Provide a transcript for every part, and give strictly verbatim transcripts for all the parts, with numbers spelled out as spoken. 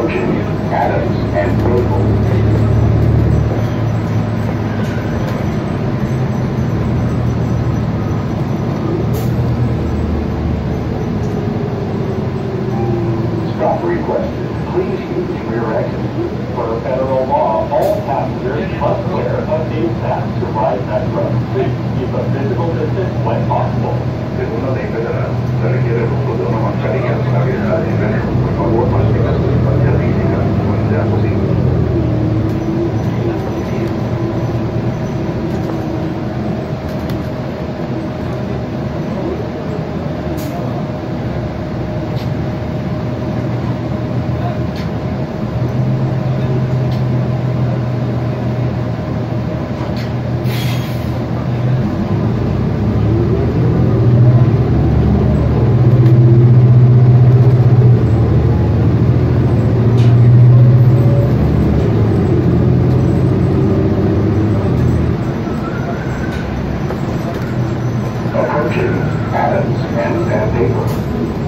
Approaching Adams and Maple. Stop requested. Please use rear exit. Per federal law, all passengers must wear a face mask to ride Metro. Please keep a physical distance when possible. Según la ley federal, se requiere el uso de una mascarilla para viajar en metro. Por favor, mantenga su distancia física cuando sea posible. Adams and Sandpaper.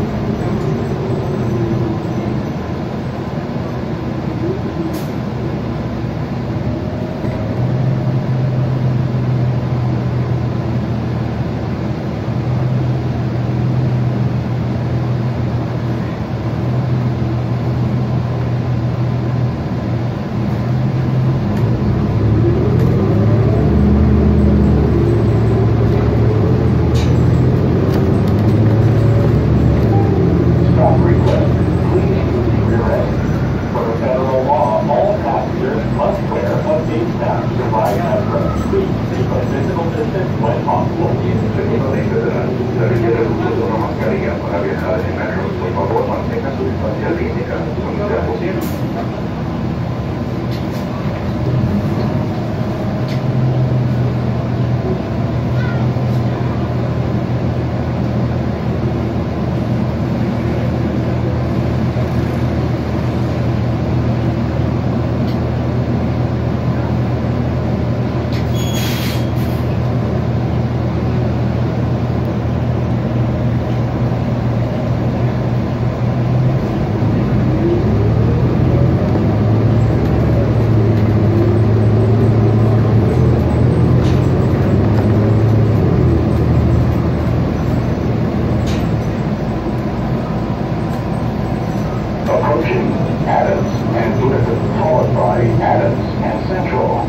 Adams and Blissett, followed by Adams and Central.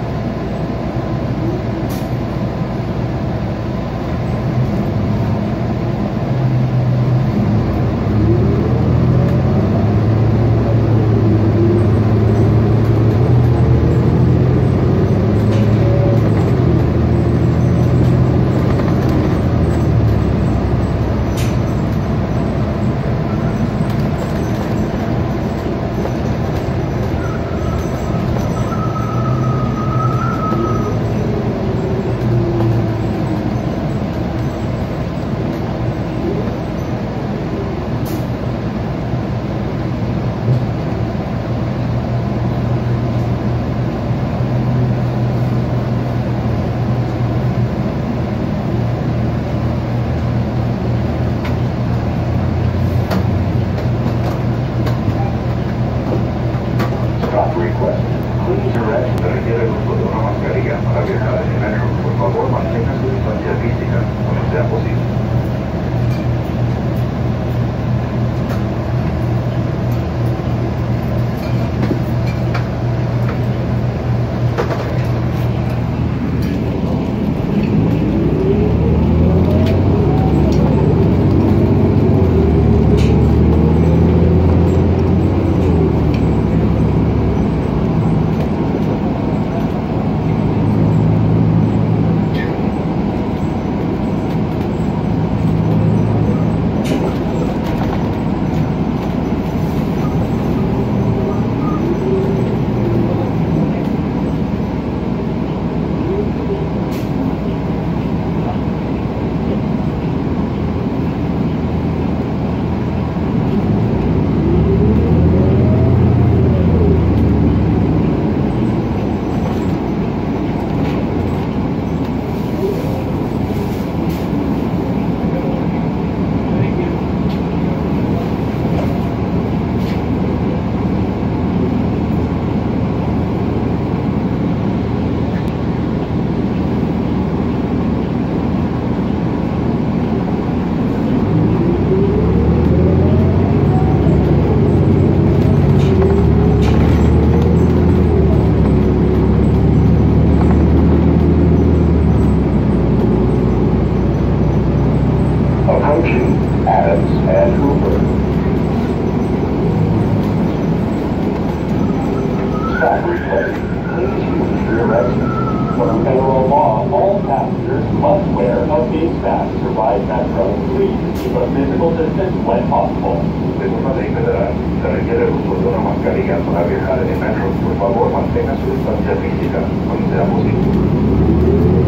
mascarilla para viajar en el metro. Por favor, mantenga su distancia física cuando sea posible.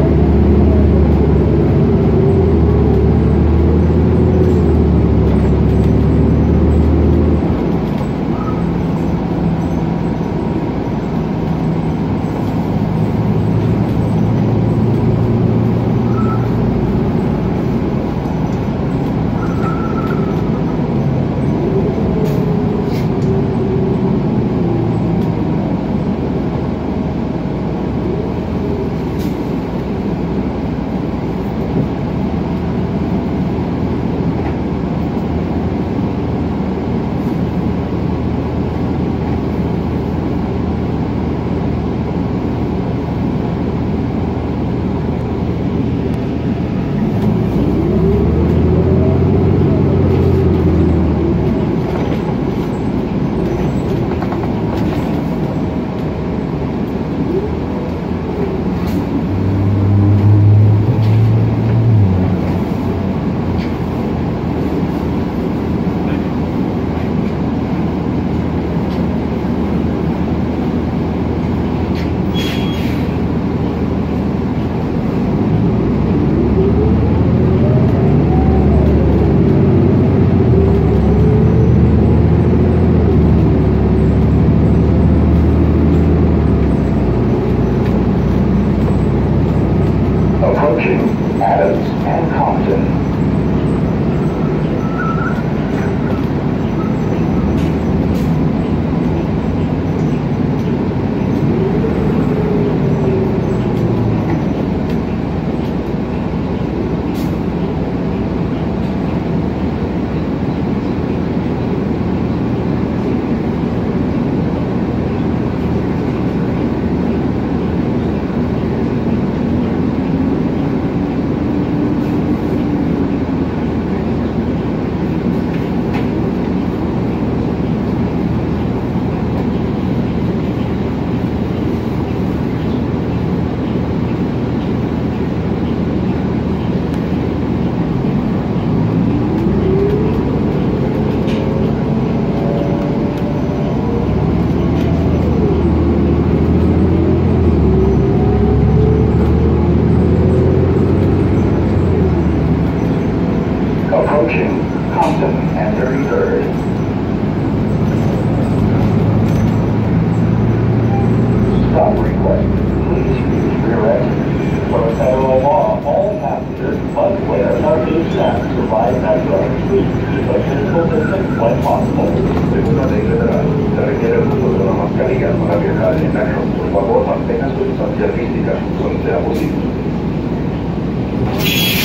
Approaching Adams and Compton. Approaching Compton and thirty-third. Stop request. Please use rear exit. Per federal law, all passengers must wear a face mask to ride Metro. Please keep a physical distance when possible. Según la ley federal, se requiere el uso de una mascarilla para viajar en el metro. Por favor, mantenga su distancia física cuando sea posible.